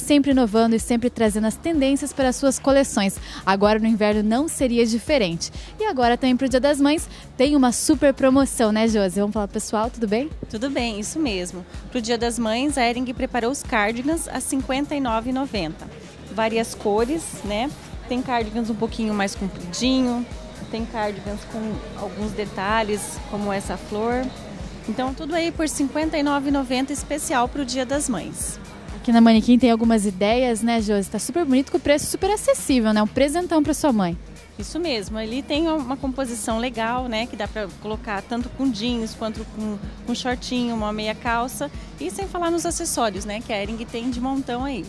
sempre inovando e sempre trazendo as tendências para as suas coleções. Agora no inverno não seria diferente. E agora também para o Dia das Mães tem uma super promoção, né, Josi? Vamos falar, pessoal, tudo bem? Tudo bem, isso mesmo. Para o Dia das Mães, a Hering preparou os cardigans a R$ 59,90. Várias cores, né? Tem cardigans um pouquinho mais compridinho, tem cardigans com alguns detalhes, como essa flor. Então, tudo aí por R$ 59,90, especial para o Dia das Mães. Aqui na Manequim tem algumas ideias, né, Josi? Tá super bonito, com o preço super acessível, né? Um presentão para sua mãe. Isso mesmo, ali tem uma composição legal, né? Que dá para colocar tanto com jeans quanto com shortinho, uma meia calça. E sem falar nos acessórios, né? Que a Hering tem de montão aí.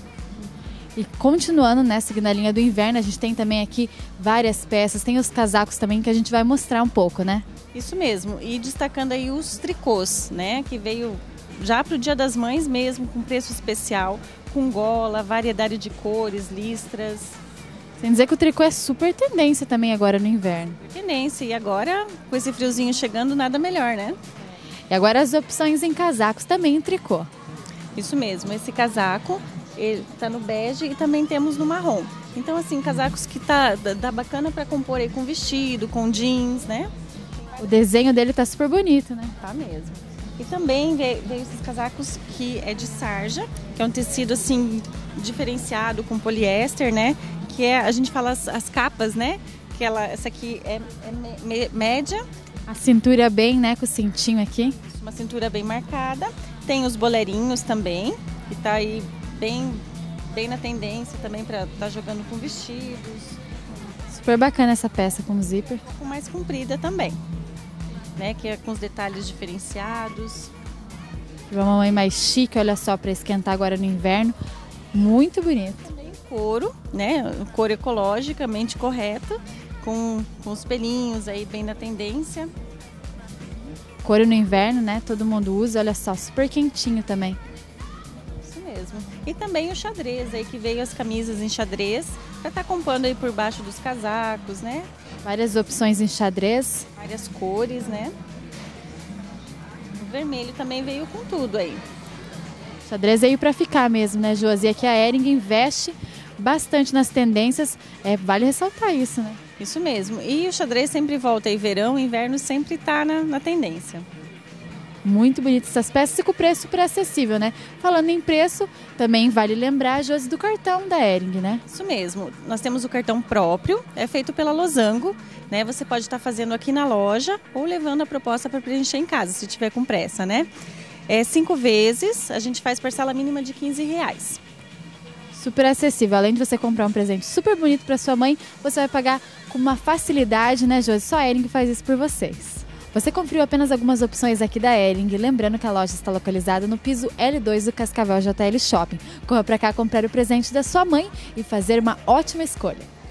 E continuando, né, seguindo a linha do inverno, a gente tem também aqui várias peças. Tem os casacos também que a gente vai mostrar um pouco, né? Isso mesmo, e destacando aí os tricôs, né? Que veio já para o Dia das Mães mesmo, com preço especial, com gola, variedade de cores, listras. Sem dizer que o tricô é super tendência também agora no inverno. Tendência, e agora com esse friozinho chegando, nada melhor, né? E agora as opções em casacos também em tricô. Isso mesmo, esse casaco ele tá no bege e também temos no marrom. Então assim, casacos que dá bacana para compor aí com vestido, com jeans, né? O desenho dele tá super bonito, né? Tá mesmo. E também veio esses casacos que é de sarja, que é um tecido assim diferenciado com poliéster, né? Que é, a gente fala as capas, né? Que essa aqui é média. A cintura bem, né? Com o cintinho aqui. Uma cintura bem marcada. Tem os bolerinhos também, que tá aí bem na tendência também para estar jogando com vestidos. Super bacana essa peça com zíper. Um pouco mais comprida também, né? Que é com os detalhes diferenciados. Uma mamãe mais chique, olha só, para esquentar agora no inverno. Muito bonito. Couro, né? Couro ecologicamente correto, com os pelinhos aí bem na tendência. Couro no inverno, né? Todo mundo usa, olha só, super quentinho também. Isso mesmo. E também o xadrez aí, que veio as camisas em xadrez, para estar comprando aí por baixo dos casacos, né? Várias opções em xadrez. Várias cores, né? O vermelho também veio com tudo aí. Xadrez veio para ficar mesmo, né, Josi? Aqui a Hering investe bastante nas tendências, vale ressaltar isso, né? Isso mesmo. E o xadrez sempre volta aí, verão, inverno sempre está na tendência. Muito bonito essas peças e com preço super acessível, né? Falando em preço, também vale lembrar, Josi, do cartão da Hering, né? Isso mesmo. Nós temos o cartão próprio, é feito pela Losango, né? Você pode estar fazendo aqui na loja ou levando a proposta para preencher em casa, se tiver com pressa, né? 5 vezes, a gente faz parcela mínima de R$15. Super acessível. Além de você comprar um presente super bonito para sua mãe, você vai pagar com uma facilidade, né, Josi? Só a Hering faz isso por vocês. Você conferiu apenas algumas opções aqui da Hering, lembrando que a loja está localizada no piso L2 do Cascavel JL Shopping. Corra para cá comprar o presente da sua mãe e fazer uma ótima escolha.